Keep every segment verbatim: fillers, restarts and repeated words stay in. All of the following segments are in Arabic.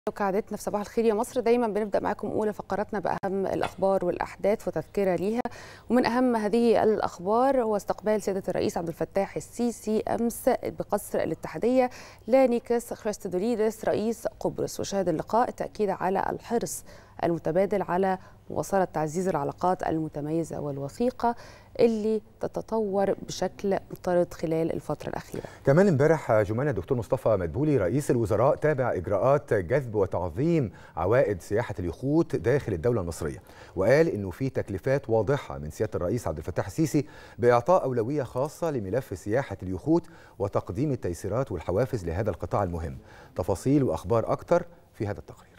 وكعادتنا في صباح الخير يا مصر دايما بنبدأ معاكم أولى فقراتنا بأهم الأخبار والأحداث وتذكرة ليها. ومن أهم هذه الأخبار هو استقبال سيادة الرئيس عبد الفتاح السيسي أمس بقصر الاتحادية لنيكوس خريستودوليدس رئيس قبرص، وشهد اللقاء التأكيد على الحرص المتبادل على مواصلة تعزيز العلاقات المتميزة والوثيقة اللي تتطور بشكل مضطرد خلال الفترة الأخيرة. كمان امبارح جمانة الدكتور مصطفى مدبولي رئيس الوزراء تابع إجراءات جذب وتعظيم عوائد سياحة اليخوت داخل الدولة المصرية، وقال إنه في تكليفات واضحة من سيادة الرئيس عبد الفتاح السيسي بإعطاء أولوية خاصة لملف سياحة اليخوت وتقديم التيسيرات والحوافز لهذا القطاع المهم. تفاصيل وأخبار أكتر في هذا التقرير.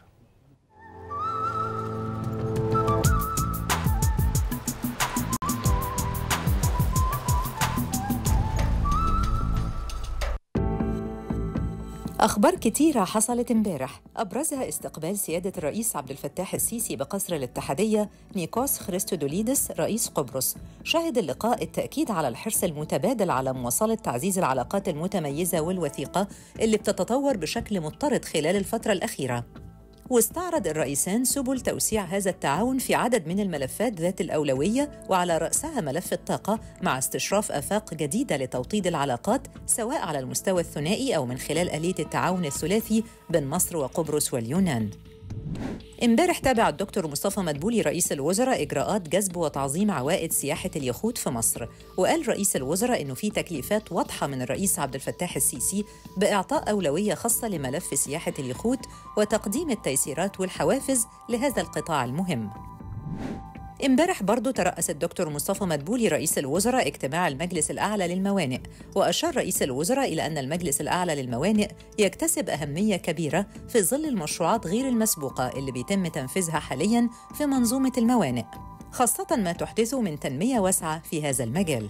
أخبار كتيرة حصلت امبارح، أبرزها استقبال سيادة الرئيس عبد الفتاح السيسي بقصر الاتحادية نيكوس خريستودوليدس رئيس قبرص. شهد اللقاء التأكيد على الحرص المتبادل على مواصلة تعزيز العلاقات المتميزة والوثيقة اللي بتتطور بشكل مضطرد خلال الفترة الأخيرة. واستعرض الرئيسان سبل توسيع هذا التعاون في عدد من الملفات ذات الأولوية، وعلى رأسها ملف الطاقة، مع استشراف آفاق جديدة لتوطيد العلاقات سواء على المستوى الثنائي أو من خلال آلية التعاون الثلاثي بين مصر وقبرص واليونان. امبارح تابع الدكتور مصطفى مدبولي رئيس الوزراء إجراءات جذب وتعظيم عوائد سياحة اليخوت في مصر، وقال رئيس الوزراء إنه في تكليفات واضحة من الرئيس عبد الفتاح السيسي بإعطاء أولوية خاصة لملف سياحة اليخوت وتقديم التيسيرات والحوافز لهذا القطاع المهم. امبارح برضو ترأس الدكتور مصطفى مدبولي رئيس الوزراء اجتماع المجلس الأعلى للموانئ، وأشار رئيس الوزراء إلى أن المجلس الأعلى للموانئ يكتسب أهمية كبيرة في ظل المشروعات غير المسبوقة اللي بيتم تنفيذها حالياً في منظومة الموانئ، خاصة ما تحدثه من تنمية واسعة في هذا المجال.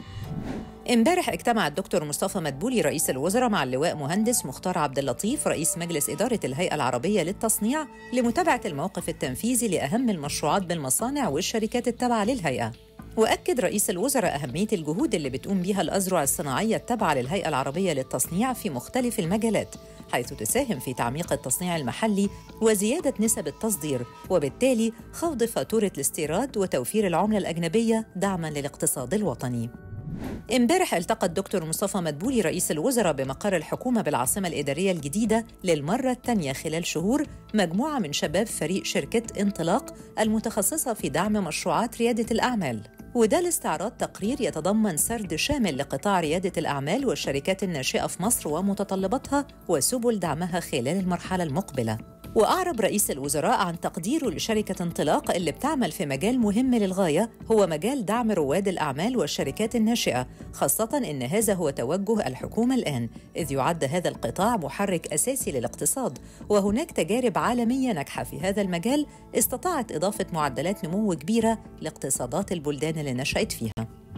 امبارح اجتمع الدكتور مصطفى مدبولي رئيس الوزراء مع اللواء مهندس مختار عبد اللطيف رئيس مجلس إدارة الهيئة العربية للتصنيع لمتابعة الموقف التنفيذي لأهم المشروعات بالمصانع والشركات التابعة للهيئة. وأكد رئيس الوزراء أهمية الجهود اللي بتقوم بها الأذرع الصناعية التابعة للهيئة العربية للتصنيع في مختلف المجالات، حيث تساهم في تعميق التصنيع المحلي وزيادة نسب التصدير، وبالتالي خفض فاتورة الاستيراد وتوفير العملة الأجنبية دعماً للاقتصاد الوطني. امبارح التقى الدكتور مصطفى مدبولي رئيس الوزراء بمقر الحكومة بالعاصمة الإدارية الجديدة للمرة الثانية خلال شهور مجموعة من شباب فريق شركة انطلاق المتخصصة في دعم مشروعات ريادة الأعمال، وده لاستعراض تقرير يتضمن سرد شامل لقطاع ريادة الأعمال والشركات الناشئة في مصر ومتطلباتها وسبل دعمها خلال المرحلة المقبلة. وأعرب رئيس الوزراء عن تقديره لشركة انطلاق اللي بتعمل في مجال مهم للغاية، هو مجال دعم رواد الأعمال والشركات الناشئة، خاصة إن هذا هو توجه الحكومة الآن، إذ يعد هذا القطاع محرك أساسي للاقتصاد، وهناك تجارب عالمية ناجحة في هذا المجال استطاعت إضافة معدلات نمو كبيرة لاقتصادات البلدان اللي نشأت فيها.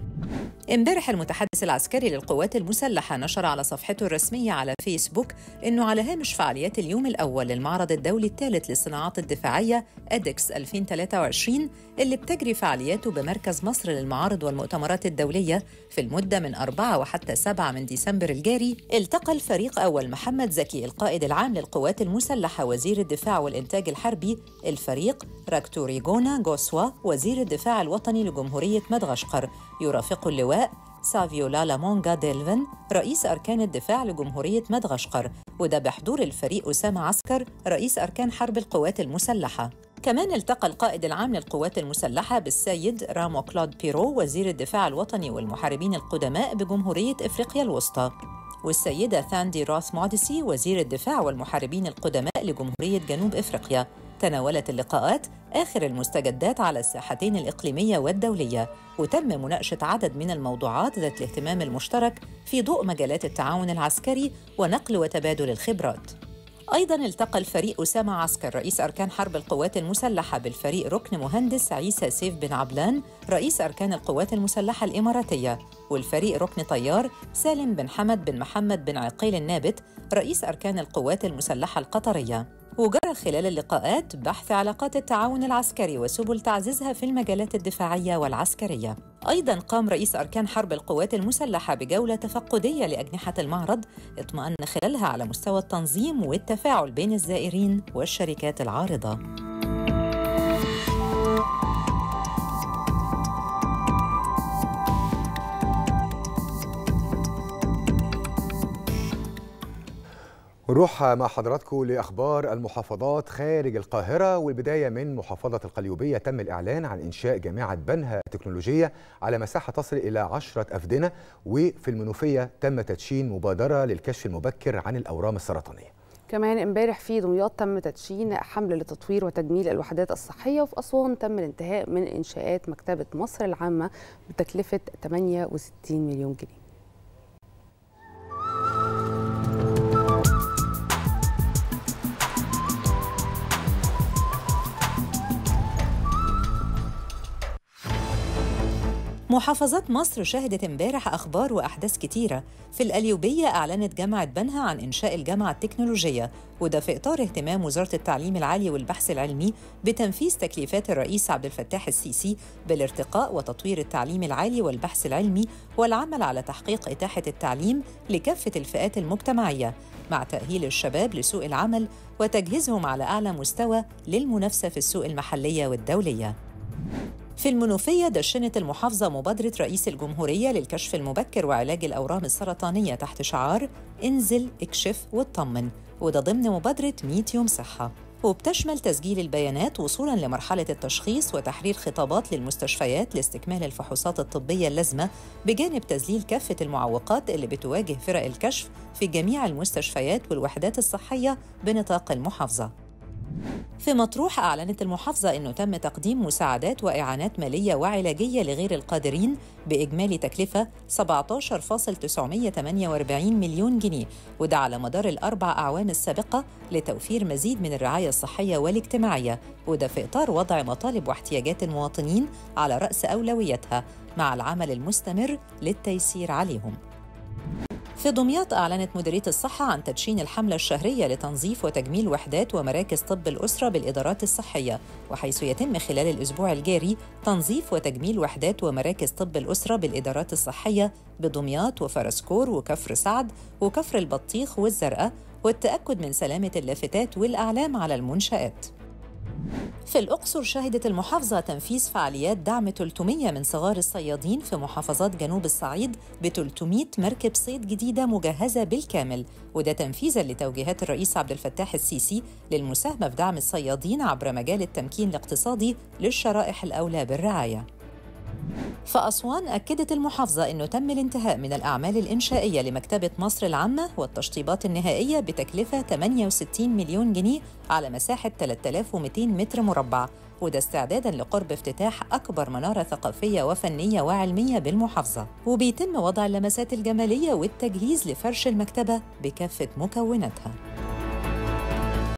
امبارح المتحدث العسكري للقوات المسلحة نشر على صفحته الرسمية على فيسبوك إنه على هامش فعاليات اليوم الأول للمعرض الدولي الثالث للصناعات الدفاعية أدكس ألفين وثلاثة وعشرين اللي بتجري فعالياته بمركز مصر للمعارض والمؤتمرات الدولية في المدة من أربعة وحتى سبعة من ديسمبر الجاري، التقى الفريق أول محمد زكي القائد العام للقوات المسلحة وزير الدفاع والإنتاج الحربي، الفريق راكتوريغونا غوسوا وزير الدفاع الوطني لجمهورية مدغشقر، يرافق اللواء سافيولا لامونغا ديلفن رئيس أركان الدفاع لجمهورية مدغشقر، وده بحضور الفريق أسامة عسكر رئيس أركان حرب القوات المسلحة. كمان التقى القائد العام للقوات المسلحة بالسيد رامو كلود بيرو وزير الدفاع الوطني والمحاربين القدماء بجمهورية إفريقيا الوسطى، والسيدة ثاندي روث موديسي وزير الدفاع والمحاربين القدماء لجمهورية جنوب إفريقيا. تناولت اللقاءات آخر المستجدات على الساحتين الإقليمية والدولية، وتم مناقشة عدد من الموضوعات ذات الاهتمام المشترك في ضوء مجالات التعاون العسكري ونقل وتبادل الخبرات. أيضاً التقى الفريق أسامة عسكر رئيس أركان حرب القوات المسلحة بالفريق ركن مهندس عيسى سيف بن عبلان رئيس أركان القوات المسلحة الإماراتية، والفريق ركن طيار سالم بن حمد بن محمد بن عقيل النابت رئيس أركان القوات المسلحة القطرية. وجرى خلال اللقاءات بحث علاقات التعاون العسكري وسبل تعزيزها في المجالات الدفاعية والعسكرية. أيضاً قام رئيس أركان حرب القوات المسلحة بجولة تفقدية لأجنحة المعرض اطمأن خلالها على مستوى التنظيم والتفاعل بين الزائرين والشركات العارضة. نروح مع حضراتكم لأخبار المحافظات خارج القاهرة، والبداية من محافظة القليوبية. تم الإعلان عن إنشاء جامعة بنها التكنولوجية على مساحة تصل إلى عشرة أفدنة، وفي المنوفية تم تدشين مبادرة للكشف المبكر عن الأورام السرطانية. كمان امبارح في دمياط تم تدشين حملة لتطوير وتجميل الوحدات الصحية، وفي أسوان تم الانتهاء من إنشاءات مكتبة مصر العامة بتكلفة ثمانية وستين مليون جنيه. محافظات مصر شهدت امبارح أخبار وأحداث كتيرة. في القليوبية أعلنت جامعة بنها عن إنشاء الجامعة التكنولوجية، وده في إطار اهتمام وزارة التعليم العالي والبحث العلمي بتنفيذ تكليفات الرئيس عبد الفتاح السيسي بالارتقاء وتطوير التعليم العالي والبحث العلمي والعمل على تحقيق إتاحة التعليم لكافة الفئات المجتمعية، مع تأهيل الشباب لسوق العمل وتجهيزهم على أعلى مستوى للمنافسة في السوق المحلية والدولية. في المنوفية دشنت المحافظة مبادرة رئيس الجمهورية للكشف المبكر وعلاج الأورام السرطانية تحت شعار انزل اكشف واطمن، وده ضمن مبادرة مية يوم صحة، وبتشمل تسجيل البيانات وصولاً لمرحلة التشخيص وتحرير خطابات للمستشفيات لاستكمال الفحوصات الطبية اللازمة، بجانب تذليل كافة المعوقات اللي بتواجه فرق الكشف في جميع المستشفيات والوحدات الصحية بنطاق المحافظة. في مطروح أعلنت المحافظة أنه تم تقديم مساعدات وإعانات مالية وعلاجية لغير القادرين بإجمالي تكلفة سبعة عشر فاصلة تسعمائة وثمانية وأربعين مليون جنيه، وده على مدار الأربع أعوام السابقة لتوفير مزيد من الرعاية الصحية والاجتماعية، وده في إطار وضع مطالب واحتياجات المواطنين على رأس أولوياتها مع العمل المستمر للتيسير عليهم. في دمياط أعلنت مديرية الصحة عن تدشين الحملة الشهرية لتنظيف وتجميل وحدات ومراكز طب الأسرة بالإدارات الصحية، وحيث يتم خلال الأسبوع الجاري تنظيف وتجميل وحدات ومراكز طب الأسرة بالإدارات الصحية بدمياط وفرسكور وكفر سعد وكفر البطيخ والزرقاء، والتأكد من سلامة اللافتات والأعلام على المنشآت. في الأقصر شهدت المحافظة تنفيذ فعاليات دعم ثلاثمائة من صغار الصيادين في محافظات جنوب الصعيد ب ثلاثمائة مركب صيد جديدة مجهزة بالكامل، وده تنفيذاً لتوجيهات الرئيس عبد الفتاح السيسي للمساهمة في دعم الصيادين عبر مجال التمكين الاقتصادي للشرائح الأولى بالرعاية. في أسوان أكدت المحافظة أنه تم الانتهاء من الأعمال الإنشائية لمكتبة مصر العامة والتشطيبات النهائية بتكلفة ثمانية وستين مليون جنيه على مساحة ثلاثة آلاف ومئتين متر مربع، وده استعداداً لقرب افتتاح أكبر منارة ثقافية وفنية وعلمية بالمحافظة، وبيتم وضع اللمسات الجمالية والتجهيز لفرش المكتبة بكافة مكوناتها.